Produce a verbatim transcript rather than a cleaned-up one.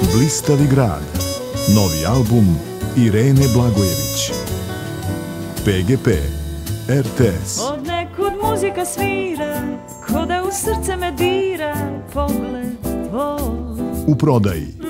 Blistavi grad. Novi album Irene Blagojević. P G P, R T S. Od nekud muzika svira, ko da u srce me dira pogled tvoj. U prodaji